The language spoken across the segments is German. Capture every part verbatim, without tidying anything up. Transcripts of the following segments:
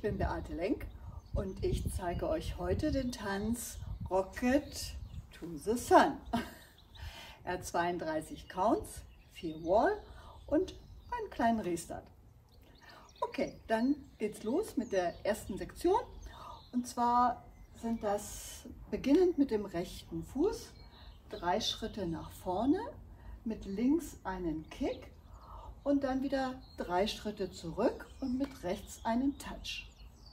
bin Beate Lenk und ich zeige euch heute den Tanz Rocket to the Sun. Er hat zweiunddreißig Counts, vier Wall und einen kleinen Restart. Okay, dann geht's los mit der ersten Sektion. Und zwar sind das beginnend mit dem rechten Fuß, drei Schritte nach vorne, mit links einen Kick und dann wieder drei Schritte zurück und mit rechts einen Touch.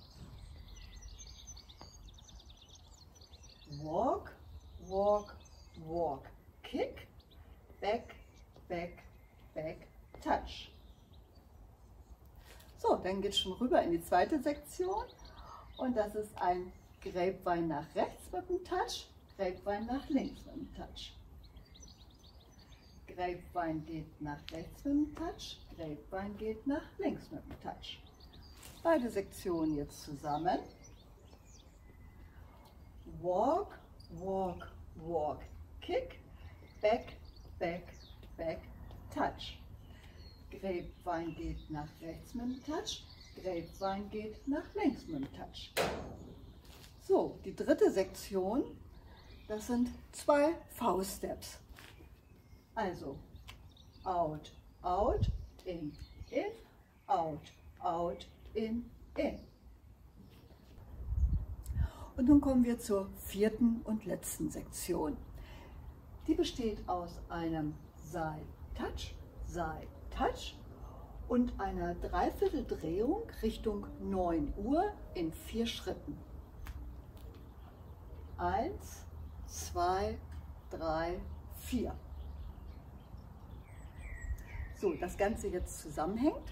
Walk, walk, walk, kick, back, back, back, touch. So, dann geht es schon rüber in die zweite Sektion und das ist ein Grapevine nach rechts mit dem Touch, Grapevine nach links mit dem Touch. Grapevine geht nach rechts mit dem Touch, Grapevine geht nach links mit dem Touch. Beide Sektionen jetzt zusammen. Walk, walk, walk, kick, back, back, back, touch. Grapevine geht nach rechts mit dem Touch, Grapevine geht nach links mit dem Touch. So, die dritte Sektion, das sind zwei V-Steps. Also, out, out, in, in, out, out, in, in. Und nun kommen wir zur vierten und letzten Sektion. Die besteht aus einem Side-Touch, Side-Touch und einer Dreivierteldrehung Richtung neun Uhr in vier Schritten. Eins, zwei, drei, vier. So, das Ganze jetzt zusammenhängt.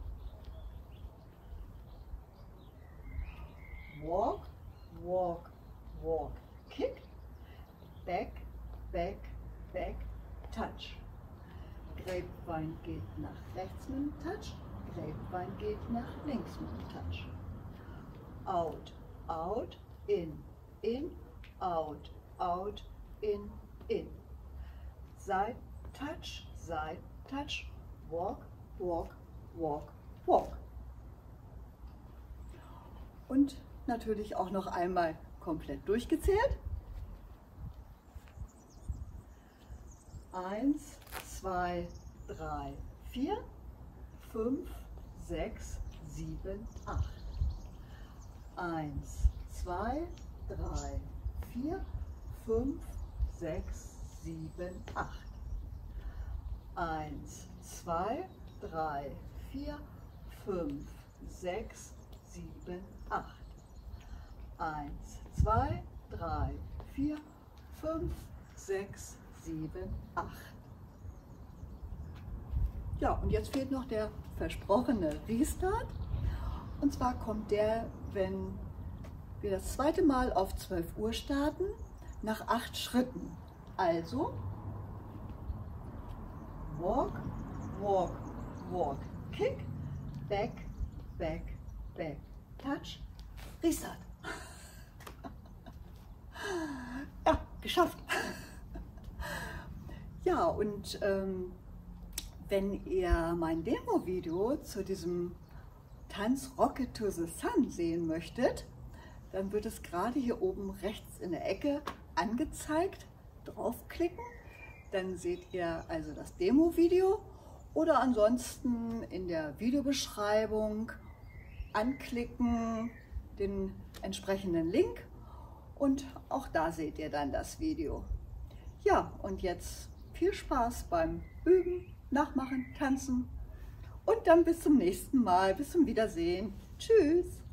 Walk, walk, walk, kick, back, back, back, touch. Grapevine geht nach rechts mit dem Touch, Grapevine geht nach links mit dem Touch. Out, out, in, in, out, out, in, in. Side, touch, side, touch, walk, walk, walk, walk. Und natürlich auch noch einmal komplett durchgezählt. Eins, zwei, drei, vier, fünf, sechs, sieben, acht. Eins, zwei, drei, vier, fünf, sechs, sieben, acht. Eins, zwei, drei, vier, fünf, sechs, sieben, acht. Eins, zwei, drei, vier, fünf, sechs, sieben, acht. Ja, und jetzt fehlt noch der versprochene Restart. Und zwar kommt der, wenn wir das zweite Mal auf zwölf Uhr starten, nach acht Schritten. Also walk, walk, walk, kick, back, back, back, touch, Restart. Ja, geschafft. Ja, und ähm, wenn ihr mein Demo-Video zu diesem Tanz Rocket to the Sun sehen möchtet, dann wird es gerade hier oben rechts in der Ecke angezeigt. Draufklicken, dann seht ihr also das Demo-Video oder ansonsten in der Videobeschreibung anklicken, den entsprechenden Link und auch da seht ihr dann das Video. Ja, und jetzt viel Spaß beim Üben, Nachmachen, Tanzen und dann bis zum nächsten Mal, bis zum Wiedersehen. Tschüss!